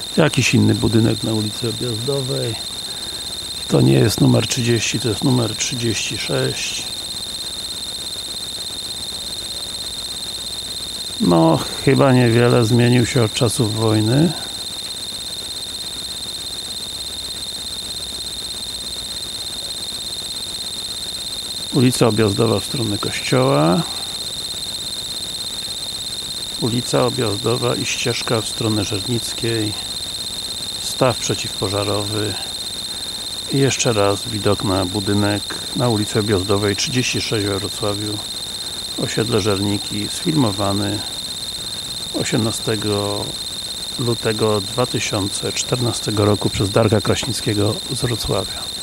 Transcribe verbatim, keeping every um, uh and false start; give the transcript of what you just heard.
Jakiś inny budynek na ulicy Objazdowej. To nie jest numer trzydzieści, to jest numer trzydzieści sześć. No, chyba niewiele zmienił się od czasów wojny. Ulica Objazdowa w stronę kościoła. Ulica Objazdowa i ścieżka w stronę Żernickiej. Staw przeciwpożarowy. I jeszcze raz widok na budynek na ulicy Objazdowej trzydzieści sześć we Wrocławiu. Osiedle Żerniki, sfilmowany osiemnastego lutego dwa tysiące czternastego roku przez Darka Kraśnickiego z Wrocławia.